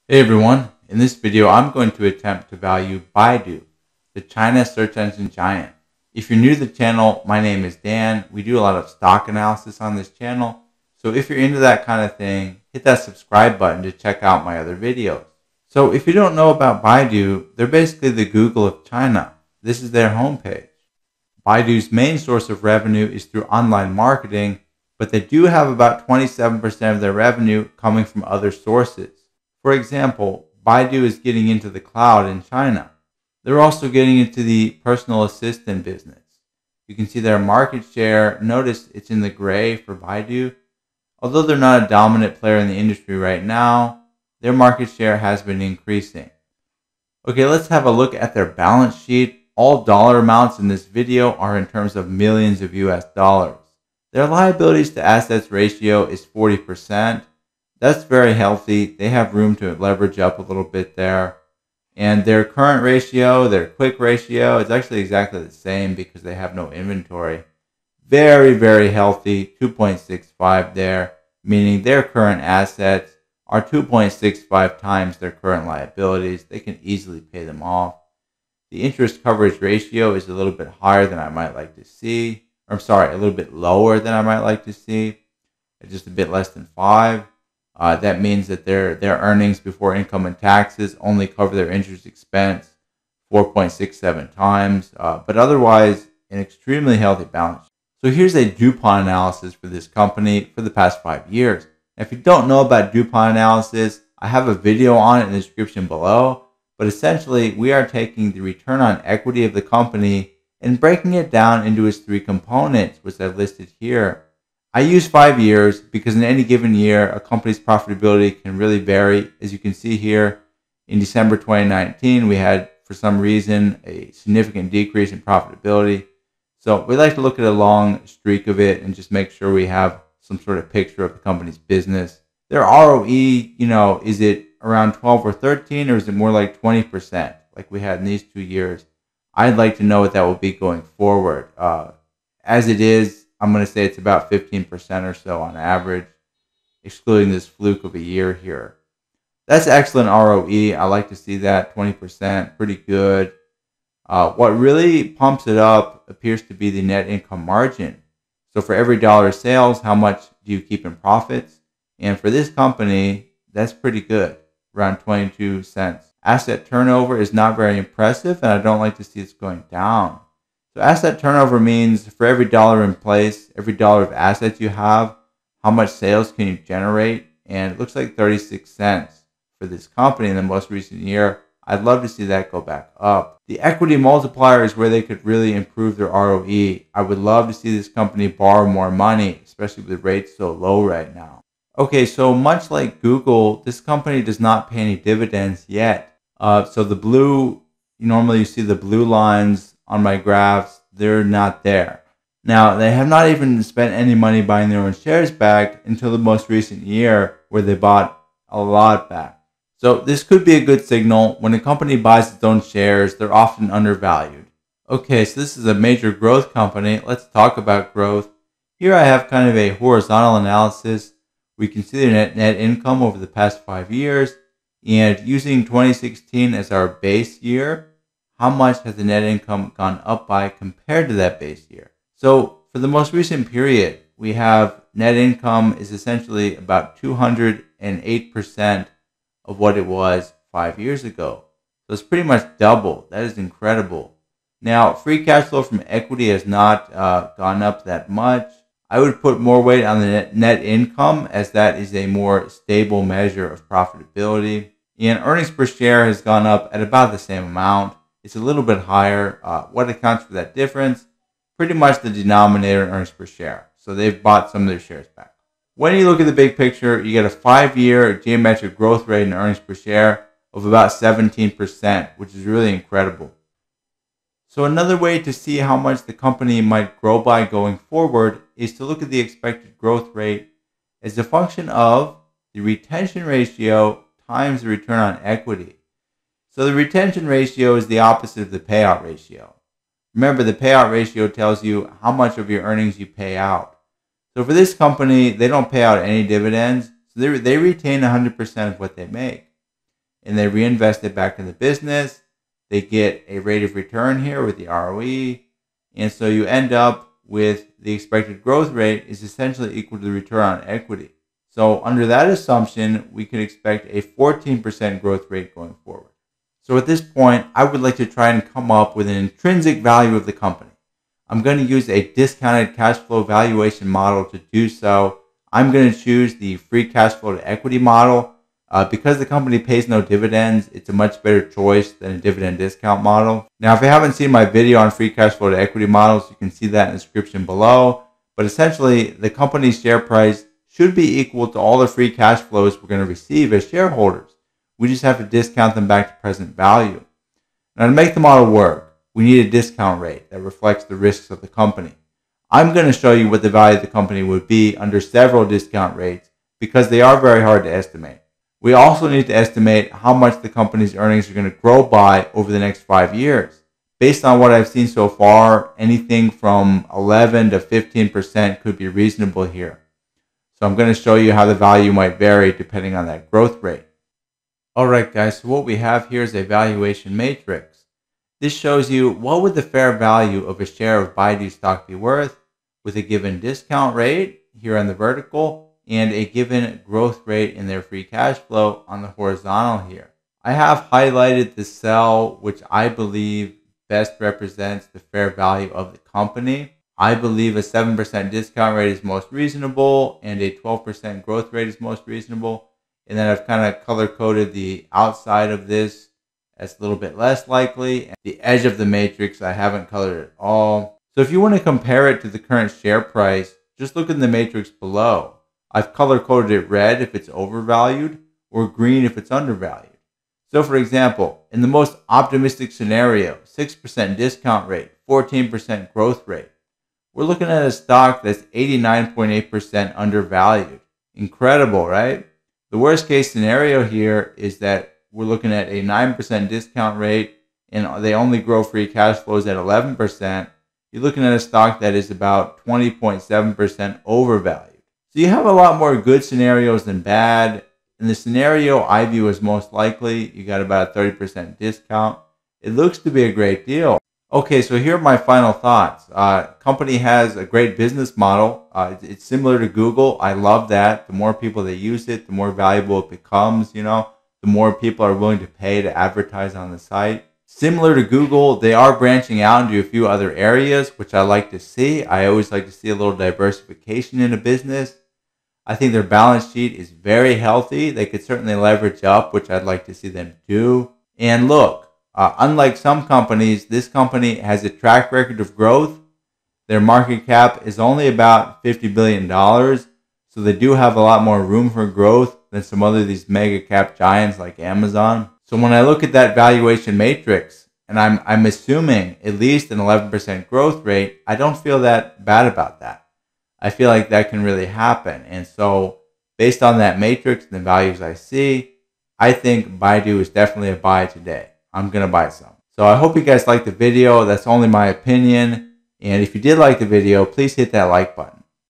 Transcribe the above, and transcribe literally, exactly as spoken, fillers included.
Hey everyone, in this video I'm going to attempt to value Baidu, the China search engine giant. If you're new to the channel, my name is Dan. We do a lot of stock analysis on this channel, so if you're into that kind of thing, hit that subscribe button to check out my other videos. So if you don't know about Baidu, they're basically the Google of China. This is their homepage. Baidu's main source of revenue is through online marketing, but they do have about twenty-seven percent of their revenue coming from other sources. For example, Baidu is getting into the cloud in China. They're also getting into the personal assistant business. You can see their market share. Notice it's in the gray for Baidu. Although they're not a dominant player in the industry right now, their market share has been increasing. Okay, let's have a look at their balance sheet. All dollar amounts in this video are in terms of millions of U S dollars. Their liabilities to assets ratio is forty percent. That's very healthy. They have room to leverage up a little bit there. And their current ratio, their quick ratio, is actually exactly the same because they have no inventory. Very, very healthy, two point six five there, meaning their current assets are two point six five times their current liabilities. They can easily pay them off. The interest coverage ratio is a little bit higher than I might like to see. Or I'm sorry, a little bit lower than I might like to see. It's just a bit less than five. Uh, that means that their, their earnings before income and taxes only cover their interest expense four point six seven times, uh, but otherwise an extremely healthy balance sheet. So here's a DuPont analysis for this company for the past five years. Now, if you don't know about DuPont analysis, I have a video on it in the description below, but essentially we are taking the return on equity of the company and breaking it down into its three components, which I've listed here. I use five years because in any given year, a company's profitability can really vary. As you can see here, in December twenty nineteen, we had, for some reason, a significant decrease in profitability. So we like to look at a long streak of it and just make sure we have some sort of picture of the company's business. Their R O E, you know, is it around twelve or thirteen, or is it more like twenty percent like we had in these two years? I'd like to know what that will be going forward. Uh, as it is, I'm going to say it's about fifteen percent or so on average, excluding this fluke of a year here. That's excellent R O E. I like to see that, twenty percent, pretty good. Uh, what really pumps it up appears to be the net income margin. So for every dollar of sales, how much do you keep in profits? And for this company, that's pretty good, around twenty-two cents. Asset turnover is not very impressive, and I don't like to see it's going down. So asset turnover means for every dollar in place, every dollar of assets you have, how much sales can you generate? And it looks like thirty-six cents for this company in the most recent year. I'd love to see that go back up. The equity multiplier is where they could really improve their R O E. I would love to see this company borrow more money, especially with rates so low right now. Okay, so much like Google, this company does not pay any dividends yet. Uh, so the blue, normally you see the blue lines on my graphs, they're not there. Now, they have not even spent any money buying their own shares back until the most recent year, where they bought a lot back. So this could be a good signal. When a company buys its own shares, they're often undervalued. Okay, so this is a major growth company. Let's talk about growth. Here I have kind of a horizontal analysis. We can see the net, net income over the past five years, and using twenty sixteen as our base year, how much has the net income gone up by compared to that base year? So for the most recent period, we have net income is essentially about two hundred eight percent of what it was five years ago. So it's pretty much double. That is incredible. Now, free cash flow from equity has not uh, gone up that much. I would put more weight on the net, net income, as that is a more stable measure of profitability. And earnings per share has gone up at about the same amount. It's a little bit higher. Uh, what accounts for that difference? Pretty much the denominator in earnings per share. So they've bought some of their shares back. When you look at the big picture, you get a five-year geometric growth rate in earnings per share of about seventeen percent, which is really incredible. So another way to see how much the company might grow by going forward is to look at the expected growth rate as a function of the retention ratio times the return on equity. So the retention ratio is the opposite of the payout ratio. Remember, the payout ratio tells you how much of your earnings you pay out. So for this company, they don't pay out any dividends, so they, they retain one hundred percent of what they make. and they reinvest it back in the business. They get a rate of return here with the R O E. And so you end up with the expected growth rate is essentially equal to the return on equity. So under that assumption, we can expect a fourteen percent growth rate going forward. So at this point, I would like to try and come up with an intrinsic value of the company. I'm going to use a discounted cash flow valuation model to do so. I'm going to choose the free cash flow to equity model. Uh, because the company pays no dividends, it's a much better choice than a dividend discount model. Now, if you haven't seen my video on free cash flow to equity models, you can see that in the description below. But essentially, the company's share price should be equal to all the free cash flows we're going to receive as shareholders. We just have to discount them back to present value. Now, to make the model work, we need a discount rate that reflects the risks of the company. I'm going to show you what the value of the company would be under several discount rates because they are very hard to estimate. We also need to estimate how much the company's earnings are going to grow by over the next five years. Based on what I've seen so far, anything from eleven to fifteen percent could be reasonable here. So I'm going to show you how the value might vary depending on that growth rate. Alright guys, so what we have here is a valuation matrix. This shows you what would the fair value of a share of Baidu stock be worth with a given discount rate here on the vertical and a given growth rate in their free cash flow on the horizontal here. I have highlighted the cell which I believe best represents the fair value of the company. I believe a seven percent discount rate is most reasonable and a twelve percent growth rate is most reasonable. And then I've kind of color-coded the outside of this as a little bit less likely. And the edge of the matrix I haven't colored at all. So if you want to compare it to the current share price, just look in the matrix below. I've color-coded it red if it's overvalued or green if it's undervalued. So for example, in the most optimistic scenario, six percent discount rate, fourteen percent growth rate, we're looking at a stock that's eighty-nine point eight percent undervalued. Incredible, right? The worst case scenario here is that we're looking at a nine percent discount rate and they only grow free cash flows at eleven percent. You're looking at a stock that is about twenty point seven percent overvalued. So you have a lot more good scenarios than bad. In the scenario I view as most likely, you got about a thirty percent discount. It looks to be a great deal. Okay, so here are my final thoughts. Uh, company has a great business model. Uh, it's similar to Google. I love that. The more people that use it, the more valuable it becomes, you know. The more people are willing to pay to advertise on the site. Similar to Google, they are branching out into a few other areas, which I like to see. I always like to see a little diversification in a business. I think their balance sheet is very healthy. They could certainly leverage up, which I'd like to see them do. And look, uh, unlike some companies, this company has a track record of growth. Their market cap is only about fifty billion dollars. So they do have a lot more room for growth than some other of these mega cap giants like Amazon. So when I look at that valuation matrix, and I'm, I'm assuming at least an eleven percent growth rate, I don't feel that bad about that. I feel like that can really happen. And so based on that matrix and the values I see, I think Baidu is definitely a buy today. I'm going to buy some. So I hope you guys liked the video. That's only my opinion. And if you did like the video, please hit that like button.